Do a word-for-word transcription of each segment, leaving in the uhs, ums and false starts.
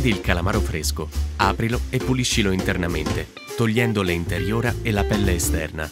Prendi il calamaro fresco, aprilo e puliscilo internamente, togliendo le interiora e la pelle esterna.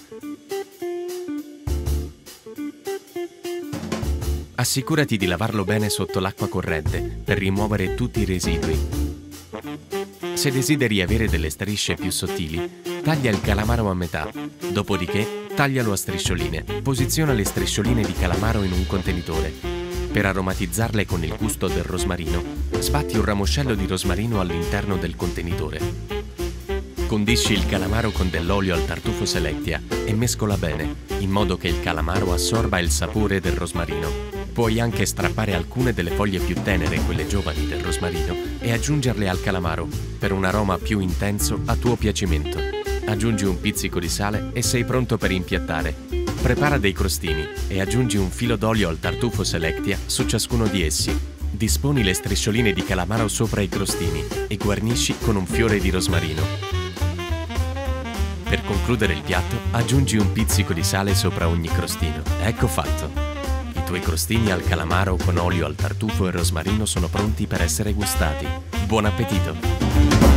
Assicurati di lavarlo bene sotto l'acqua corrente per rimuovere tutti i residui. Se desideri avere delle strisce più sottili, taglia il calamaro a metà, dopodiché taglialo a striscioline. Posiziona le striscioline di calamaro in un contenitore. Per aromatizzarle con il gusto del rosmarino, sbatti un ramoscello di rosmarino all'interno del contenitore. Condisci il calamaro con dell'olio al tartufo Selectia e mescola bene, in modo che il calamaro assorba il sapore del rosmarino. Puoi anche strappare alcune delle foglie più tenere, quelle giovani del rosmarino, e aggiungerle al calamaro per un aroma più intenso a tuo piacimento. Aggiungi un pizzico di sale e sei pronto per impiattare. Prepara dei crostini e aggiungi un filo d'olio al tartufo Selectia su ciascuno di essi. Disponi le striscioline di calamaro sopra i crostini e guarnisci con un fiore di rosmarino. Per concludere il piatto, aggiungi un pizzico di sale sopra ogni crostino. Ecco fatto! I tuoi crostini al calamaro con olio al tartufo e rosmarino sono pronti per essere gustati. Buon appetito!